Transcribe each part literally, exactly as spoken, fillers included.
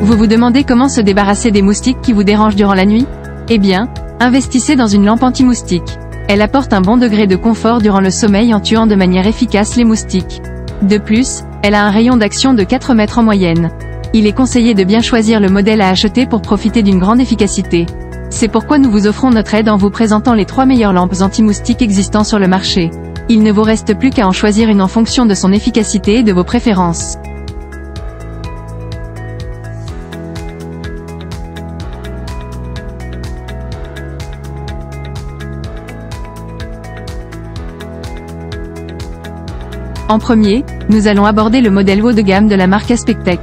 Vous vous demandez comment se débarrasser des moustiques qui vous dérangent durant la nuit? Eh bien, investissez dans une lampe anti-moustique. Elle apporte un bon degré de confort durant le sommeil en tuant de manière efficace les moustiques. De plus, elle a un rayon d'action de quatre mètres en moyenne. Il est conseillé de bien choisir le modèle à acheter pour profiter d'une grande efficacité. C'est pourquoi nous vous offrons notre aide en vous présentant les trois meilleures lampes anti-moustiques existant sur le marché. Il ne vous reste plus qu'à en choisir une en fonction de son efficacité et de vos préférences. En premier, nous allons aborder le modèle haut de gamme de la marque Aspectec.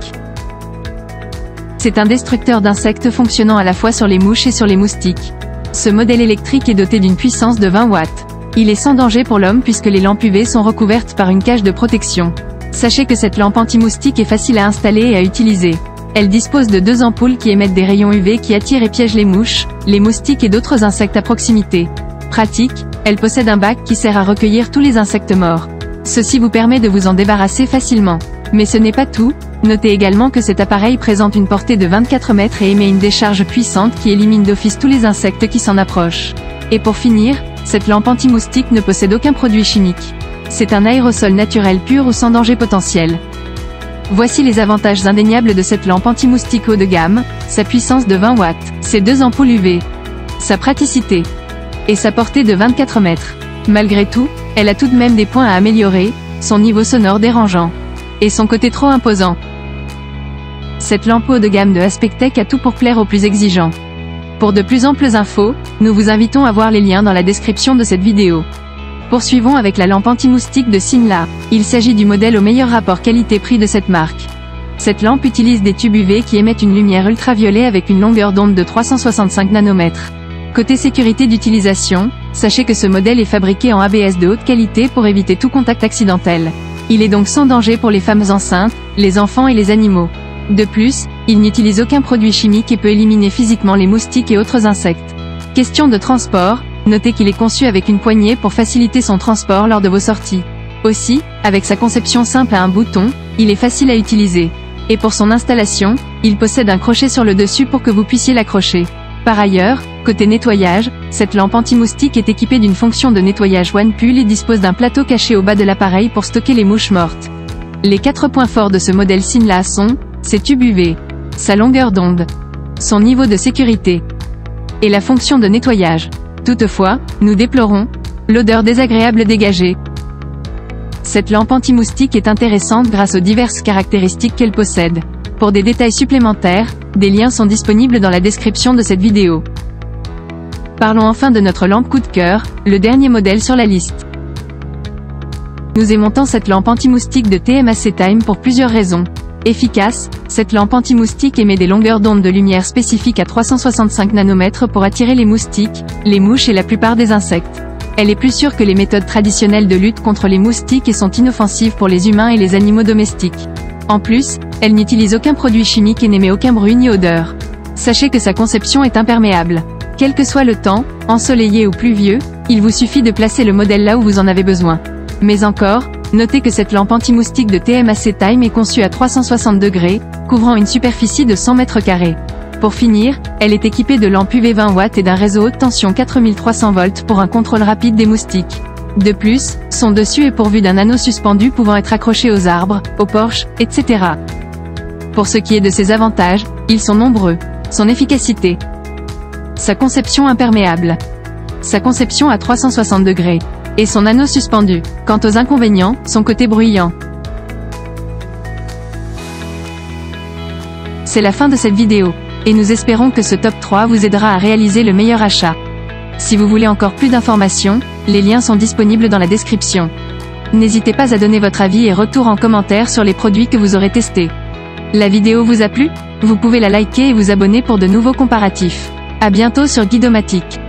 C'est un destructeur d'insectes fonctionnant à la fois sur les mouches et sur les moustiques. Ce modèle électrique est doté d'une puissance de vingt watts. Il est sans danger pour l'homme puisque les lampes U V sont recouvertes par une cage de protection. Sachez que cette lampe anti-moustique est facile à installer et à utiliser. Elle dispose de deux ampoules qui émettent des rayons U V qui attirent et piègent les mouches, les moustiques et d'autres insectes à proximité. Pratique, elle possède un bac qui sert à recueillir tous les insectes morts. Ceci vous permet de vous en débarrasser facilement. Mais ce n'est pas tout, notez également que cet appareil présente une portée de vingt-quatre mètres et émet une décharge puissante qui élimine d'office tous les insectes qui s'en approchent. Et pour finir, cette lampe anti-moustique ne possède aucun produit chimique. C'est un aérosol naturel pur ou sans danger potentiel. Voici les avantages indéniables de cette lampe anti-moustique haut de gamme, sa puissance de vingt watts, ses deux ampoules U V, sa praticité et sa portée de vingt-quatre mètres. Malgré tout, elle a tout de même des points à améliorer, son niveau sonore dérangeant et son côté trop imposant. Cette lampe haut de gamme de Aspectec a tout pour plaire aux plus exigeants. Pour de plus amples infos, nous vous invitons à voir les liens dans la description de cette vidéo. Poursuivons avec la lampe anti-moustique de Sinla. Il s'agit du modèle au meilleur rapport qualité-prix de cette marque. Cette lampe utilise des tubes U V qui émettent une lumière ultraviolet avec une longueur d'onde de trois cent soixante-cinq nanomètres. Côté sécurité d'utilisation, sachez que ce modèle est fabriqué en A B S de haute qualité pour éviter tout contact accidentel. Il est donc sans danger pour les femmes enceintes, les enfants et les animaux. De plus, il n'utilise aucun produit chimique et peut éliminer physiquement les moustiques et autres insectes. Question de transport, notez qu'il est conçu avec une poignée pour faciliter son transport lors de vos sorties. Aussi, avec sa conception simple à un bouton, il est facile à utiliser. Et pour son installation, il possède un crochet sur le dessus pour que vous puissiez l'accrocher. Par ailleurs, côté nettoyage, cette lampe anti-moustique est équipée d'une fonction de nettoyage OnePull et dispose d'un plateau caché au bas de l'appareil pour stocker les mouches mortes. Les quatre points forts de ce modèle Sinla sont ses tubes U V, sa longueur d'onde, son niveau de sécurité et la fonction de nettoyage. Toutefois, nous déplorons l'odeur désagréable dégagée. Cette lampe anti-moustique est intéressante grâce aux diverses caractéristiques qu'elle possède. Pour des détails supplémentaires, des liens sont disponibles dans la description de cette vidéo. Parlons enfin de notre lampe coup de cœur, le dernier modèle sur la liste. Nous aimons tant cette lampe anti-moustique de T M A C Time pour plusieurs raisons. Efficace, cette lampe anti-moustique émet des longueurs d'onde de lumière spécifiques à trois cent soixante-cinq nanomètres pour attirer les moustiques, les mouches et la plupart des insectes. Elle est plus sûre que les méthodes traditionnelles de lutte contre les moustiques et sont inoffensives pour les humains et les animaux domestiques. En plus, elle n'utilise aucun produit chimique et n'émet aucun bruit ni odeur. Sachez que sa conception est imperméable. Quel que soit le temps, ensoleillé ou pluvieux, il vous suffit de placer le modèle là où vous en avez besoin. Mais encore, notez que cette lampe anti-moustique de T M A C Time est conçue à trois cent soixante degrés, couvrant une superficie de cent mètres carrés. Pour finir, elle est équipée de lampes U V vingt watts et d'un réseau haute tension quatre mille trois cents volts pour un contrôle rapide des moustiques. De plus, son dessus est pourvu d'un anneau suspendu pouvant être accroché aux arbres, aux porches, et cetera. Pour ce qui est de ses avantages, ils sont nombreux. Son efficacité, sa conception imperméable, sa conception à trois cent soixante degrés, et son anneau suspendu. Quant aux inconvénients, son côté bruyant. C'est la fin de cette vidéo, et nous espérons que ce top trois vous aidera à réaliser le meilleur achat. Si vous voulez encore plus d'informations, les liens sont disponibles dans la description. N'hésitez pas à donner votre avis et retour en commentaire sur les produits que vous aurez testés. La vidéo vous a plu? Vous pouvez la liker et vous abonner pour de nouveaux comparatifs. À bientôt sur Guidomatique.